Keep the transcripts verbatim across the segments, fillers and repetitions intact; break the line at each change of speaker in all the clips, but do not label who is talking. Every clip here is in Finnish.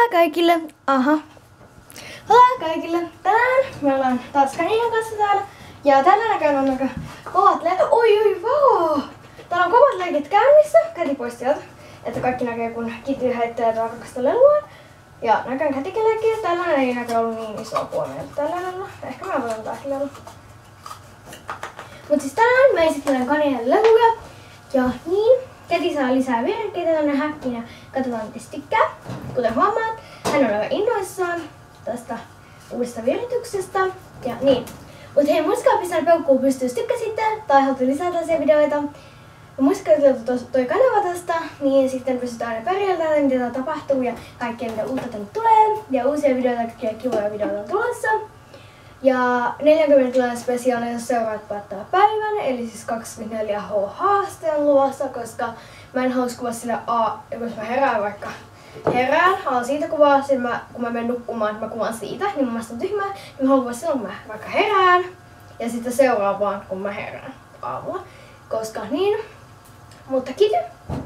Hola kaikille! Aha. Hola kaikille! Tänään me ollaan taas Kaninan kanssa täällä. Ja tällä näköjään on aika kovat leikit. Oi oi vau! Täällä on kovat leikit käynnissä. Käti pois sieltä. Että kaikki näkee kun Kitty heittää rakasta lelua. Ja näkään kätikin leikkiä. Tällainen ei näkö ollut niin isoa huomiota tällä lelulla. Ehkä mä voin tääkin lelu. Mut siis tänään me esittelen Kaninan leluja. Ja niin. Käti saa lisää virikkeitä tänne häkkiin ja katsotaan miten se tykkää. Kuten huomaat, hän on aivan innoissaan tästä uudesta virityksestä. Ja niin. Mut hei, muistakaa pistää peukkuun pystyyn, jos tykkäsitte tai haluatte lisää tällaisia videoita. Ja muistakaa tilata toi kanava tästä, niin sitten pystytään aina perillä, mitä täällä tapahtuu ja kaikkea mitä uutta tänne tulee. Ja uusia videoita, kaikkia kivoja videoita on tulossa. Ja neljäkymmentä tilainen spesiaali, jos seuraat päättää päivän, eli siis kaksikymmentäneljä H-haaste on luvassa, koska mä en halus kuvaa sillä A, jos mä herään vaikka herään, haluan siitä kuvaa, sit mä, kun mä menen nukkumaan, että mä kuvaan siitä, niin mun mielestä on tyhmää, niin mä haluan kuvaa silloin, kun mä vaikka herään, ja sitten seuraavaan, kun mä herään aamulla, koska niin. Mutta Kitty,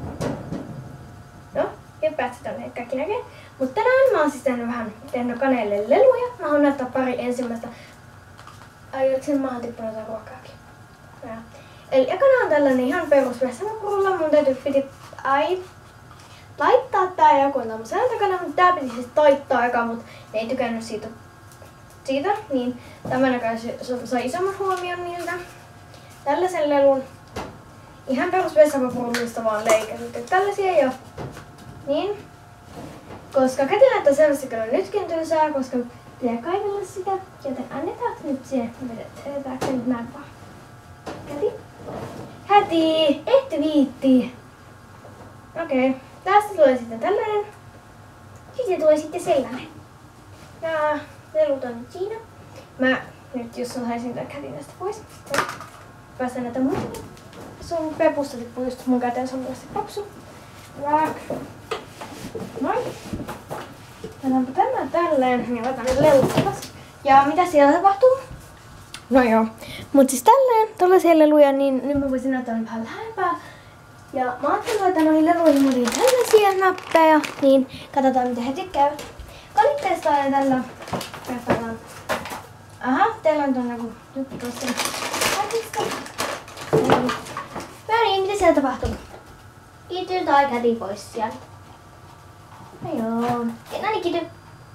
no, ja päätsi tänne, että kaikki näkee. Mutta tänään mä oon siis tehnyt vähän tehnyt Kaneelle leluja. Mä haluan näyttää pari ensimmäistä. Ai, oliko sen maahan tippunut jotain ruokaakin? Ja. Eli ekana on tällainen ihan perus vessamapurulla. Mun täytyy piti ai, laittaa tää joku on tämmöisen takana, mutta tää piti siis taittaa eka, mut ne ei tykännyt siitä. siitä niin tämä näköjään sai isomman huomion niiltä. Tällaisen lelun. Ihan perus vessamapurullista vaan leikattu tällaisia ja niin. Koska Käti näyttää selvästi kyllä nytkin tylsää, koska pitää kaivella sitä, joten annetaan nyt siihen. Vedetäänkö nyt näin vaan? Käti? Käti! Et viitti! Okei, okay. Tästä tulee sitten tällainen. Sitten tulee sitten sellainen. Ja lelut on nyt siinä. Mä nyt jos saisin tän Kätin tästä pois. Päästään näitä muita. Sun pepusta tippuu just mun käteen, se on tästä paksu. Raak. Noin. Laitaanpa tämä tälleen, niin laitan nyt lelut alas. Ja mitä siellä tapahtuu? No joo. Mut siis tälleen, tollaisia leluja, niin nyt mä voisin näyttää vähän lähempää. Ja mä ajattelin, että noihin leluihin muuten tällaisia nappeja, niin katsotaan mitä he tykkäävät. Kalitteesta olen tällä kertaan. Aha, teillä on tuonne joku juttu tossa. Kätistä. No niin, mitä siellä tapahtuu? Kitty tai Käti pois sieltä. No joo. No niin, Kitty.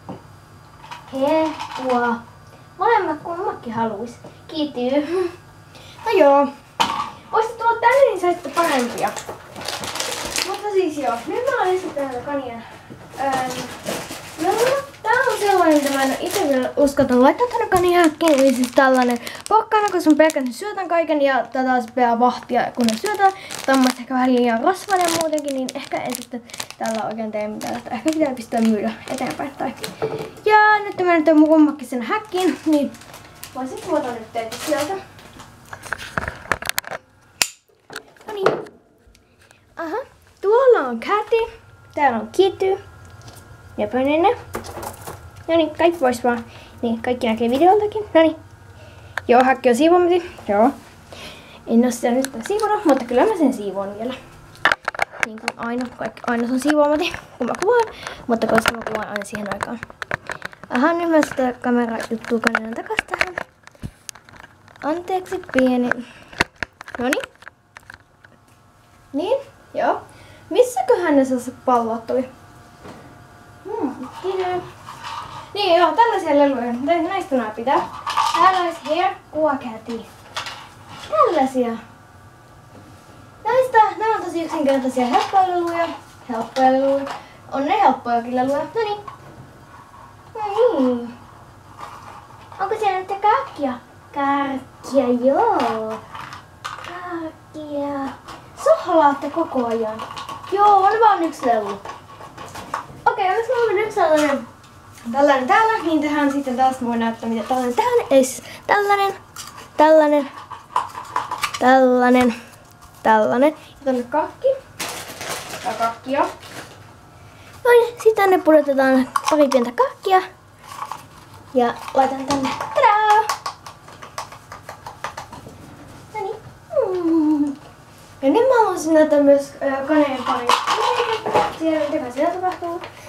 Hehua. Molemmat kummatkin haluis. Kitty. No joo. Voisit tulla tänne, niin saitte parempia. Mutta siis joo. Nyt mä olen esittänyt tätä Kanien leluja. Tää on sellainen, mitä mä en itse vielä uskaltanut laittaa tänne Kanien häkkiin. Eli siis tällainen pokkana, koska mä pelkään syötän kaiken ja tätä taas pitää vahtia kun ne syötään. Tämä on ehkä vähän liian rasvainen muutenkin, niin ehkä en sitten tällä oikein tee mitään. Ehkä pitää pistää myydä eteenpäin. Tai. Ja nyt mä nyt mun kummakin sen häkkiin, niin voisin tuota nyt teitä sieltä. No niin. Aha, tuolla on Käti, täällä on Kitty ja Pöninen. No niin, kaikki pois vaan. Niin, kaikki näkee videoltakin. No niin. Joo, häkki on siivoamasi. Joo. En oo sitä nyt siivonut, mutta kyllä mä sen siivoon vielä. Niin kuin aina. Kaikki aina on siivoamati, kun mä kuvaan. Mutta koska mä kuvaan aina siihen aikaan. Aha, nyt mä sitä kamerajuttua Kaninan takas tähän. Anteeksi, pieni. Noniin. Niin, joo. Missäköhän ne sellaiset pallot tuli? Hmm, kiitos. Niin joo, tällaisia leluja. Näistä nää pitää. Täällä olisi herkkua Käti. Tällaisia. Näistä, nämä on tosi yksinkertaisia helppoja leluja. Helppoja leluja. On ne helppojakin leluja. No niin. No niin. Onko siellä nyt kärkkiä? Kärkkiä, joo. Kärkkiä. Sohlaatte koko ajan. Joo, on vaan yksi lelu. Okei, onneksi mulla on yksi sellainen. Tällainen täällä, niin tehdään sitten taas voi näyttää mitä tällainen tähän. Ei tällainen, tällainen, tällainen, tällainen. Ja tänne kakki. Tää kakki jo. Noin, sitten tänne pudotetaan pari pientä kakkia. Ja laitan tänne. Tadaa! Noniin. Mm. Ja nyt mä haluaisin näyttää myös äh, Kaneen pari. Siellä, mitä siellä tapahtuu.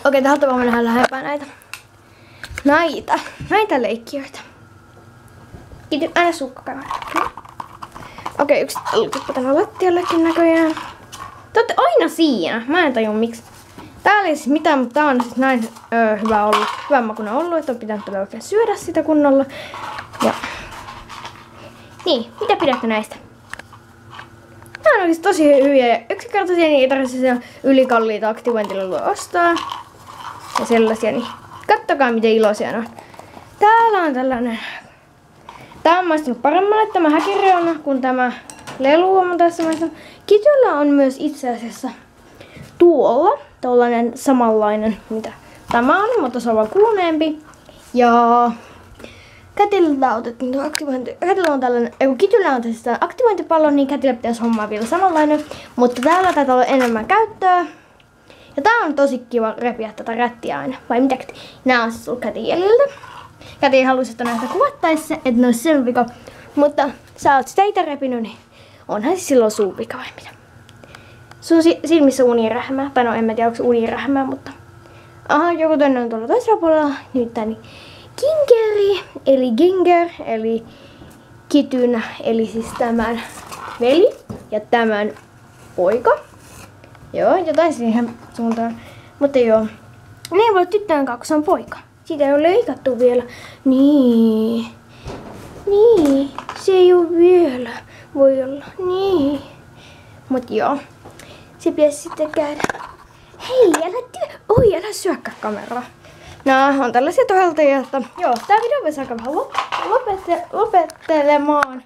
Okei, täältä vaan mennään lähempään näitä. Näitä. Näitä leikkiöitä. Kiitos. Älä sukkakamera. Okei, yksi tippa tänne lattiallekin näköjään. Te ootte aina siinä. Mä en tajua miksi. Täällä ei siis mitään, mutta tää on siis näin öö, hyvä ollut. Hyvän makuinen ollut, että on pitänyt tällä oikein syödä sitä kunnolla. Ja... Niin, mitä pidätte näistä? Tää on oikeesti tosi hyviä ja yksinkertaisia, niin ei tarvitse siellä ylikalliita aktivointileluja ostaa. Ja sellaisia, niin kattokaa miten iloisia ne on. Täällä on tällainen... Tää on maistunut paremmalle tämä häkireuna kuin tämä lelu on tässä maistunut. Kityllä on myös itse asiassa tuolla tällainen samanlainen mitä tämä on, mutta se on vaan kuumeempi. Ja Kätilöltä otettiin tuo aktivointi. Kätilö on tällainen, ei kun Kityllä on siis tämä aktivointipallo, niin Kätilö pitäisi hommaa vielä samanlainen. Mutta täällä taitaa olla enemmän käyttöä. Ja tää on tosi kiva repiä tätä rättiä aina. Vai mitä? Nää on siis tullut Kätin jäljiltä. Käti halusi, että näitä kuvattaisi, että ne olisi sen vika. Mutta sä oot sitä itse repinyt, niin onhan siis silloin sun vika vai mitä? Sun silmissä unirähmää. Tai no en mä tiedä, onko se unirähmää, mutta... Aha, joku toinen on tuolla toisella puolella. Nyt tän Gingeri, eli Ginger, eli Kityn, eli siis tämän veli ja tämän poika. Joo, jotain siihen suuntaan. Mutta joo, ne ei voi tyttöön kanssa, kun se on poika. Siitä ei ole leikattu vielä. Niin. Niin. Se ei ole vielä. Voi olla. Niin. Mut joo. Se pitäisi sitten käydä. Hei, älä työ. Oi, älä syökkää kameraa. No, on tällaisia toheltajia, että joo, tää video voisi alkaa vähän lopette lopettelemaan.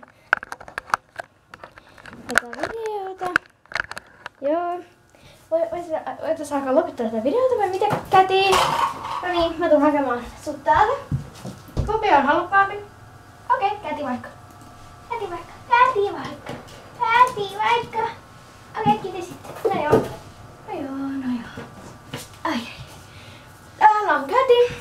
Tätä videota. Joo. Voitaisiin alkaa lopettaa tätä videota vai mitä, Käti? No niin, mä tuun hakemaan sut täältä. Kumpi on halukkaampi? Okei, okay, Käti vaikka. Käti vaikka. Käti vaikka. Käti vaikka. Okei, okay, Kiti sitten. No joo. No joo, no joo. Ai. Täällä on Käti.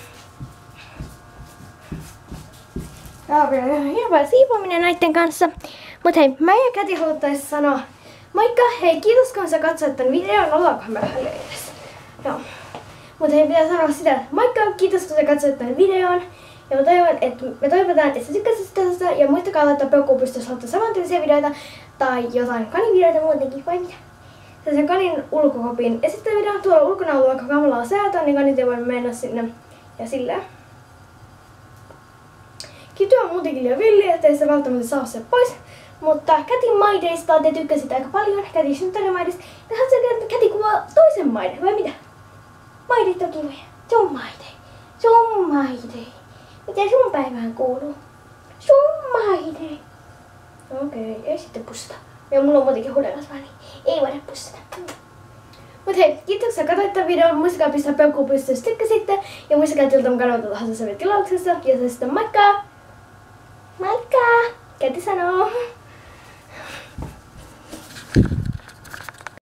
Tää on vielä ihan hirveä siivoaminen näitten kanssa. Mut hei, mä ja Käti haluttais sanoa moikka, hei kiitos kun sä katsoit tän videon, ollaankohan mä vähän edessä. Joo. Mut hei, pitää sanoa sitä, että moikka, kiitos kun sä katsoit tän videon. Ja mä toivon, että me toivotaan, että sä tykkäsit tästä. Ja muistakaa laittaa peukkuun pystyyn, jos haluatte samantyylisiä videoita. Tai jotain kanivideoita muutenkin, vai mitä? Sen kanin ulkokopin esittelyvideon. Tuolla ulkona on ollut aika kamalaa säätöä, niin kanit ei voi mennä sinne. Ja silleen. Kity on muutenkin liian villi, ettei se välttämättä saa se pois. Mutta Kätin maideista te tykkäsit aika paljon. Kätin synttärimaidista. Ja haluatko, että Käti kuvaa toisen maiden, vai mitä? Maidit on kivoja. Sun maide. Sun maide. Mitä sun päivään kuuluu? Sun maide. Okei, okay, ei sitten pussata. Ja mulla on muutenkin huudekas vaan, niin ei voida pussata. Mut hei, kiitoksia katsoit tämän videon. Muistakaa pistää peukkuun pystyyn, jos tykkäsitte. Ja muistakaa tilata mun kanalta tahansa tilauksessa. Ja se sitten moikka! Moikka! Käti sanoo!